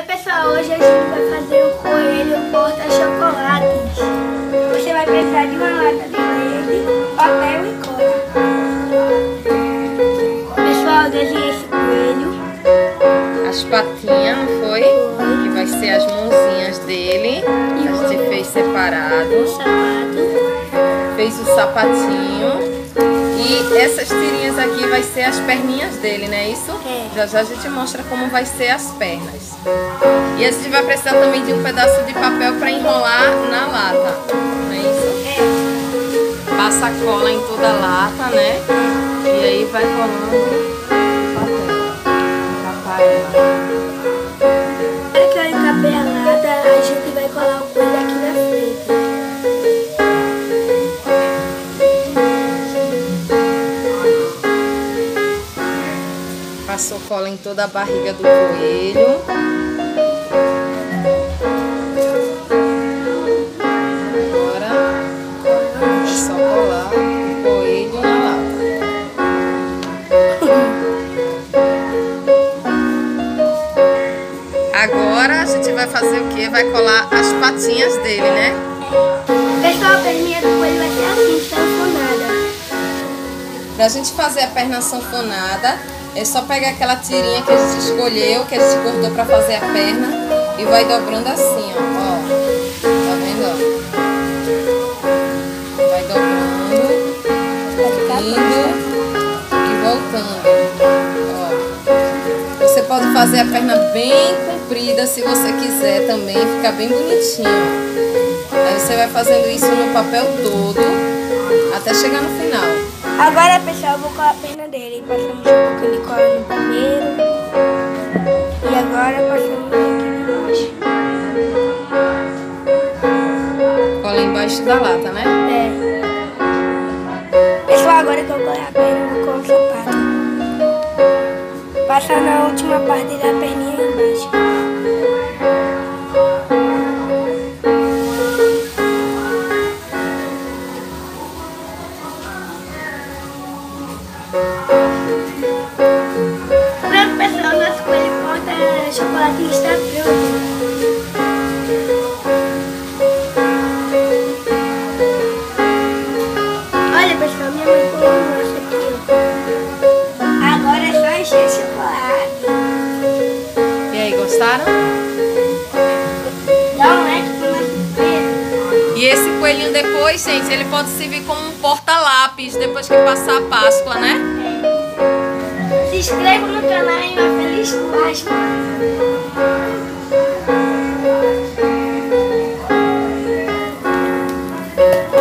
Oi pessoal, hoje a gente vai fazer um coelho porta-chocolates. Você vai precisar de uma lata de leite, papel e cola. Pessoal, eu desenhei esse coelho. As patinhas, não foi? Que vai ser as mãozinhas dele. A gente fez separado. O sapato. Fez o sapatinho. E essas tirinhas aqui vai ser as perninhas dele, não é isso? É. Já já a gente mostra como vai ser as pernas. E a gente vai precisar também de um pedaço de papel para enrolar na lata, não é isso? É. Passa a cola em toda a lata, né? E aí vai colando o papel. Encapar ela. Agora que eu encapei a lata, a gente vai colar o coelho aqui na frente. Passou cola em toda a barriga do coelho. Agora é só colar o coelho na lata. Agora a gente vai fazer o quê? Vai colar as patinhas dele, né? Pessoal, a perninha do coelho vai ser assim, sanfonada. Pra gente fazer a perna sanfonada, é só pegar aquela tirinha que a gente escolheu, que a gente cortou pra fazer a perna e vai dobrando assim, ó. Tá vendo, ó? Vai dobrando, indo e voltando, ó. Você pode fazer a perna bem comprida se você quiser também, fica bem bonitinho. Aí você vai fazendo isso no papel todo, até chegar no final. Agora, pessoal, eu vou colar a perna dele. Passamos um pouquinho de cola no primeiro. E agora passamos aqui embaixo. Cola embaixo da lata, né? É. Pessoal, agora que eu colei a perna, eu vou colar o sapato. Passa na última parte da perninha embaixo. Pronto, pessoal, nosso coelho porta-chocolate está pronto. Olha, pessoal, minha mãe colou o nosso aqui, ó. Agora é só encher esse chocolate. E aí, gostaram? Dá um like pro nosso coelho. E esse coelhinho depois, gente, ele pode servir como um porta-lápis depois que passar a Páscoa, né? Se inscreva no canal e uma feliz Páscoa.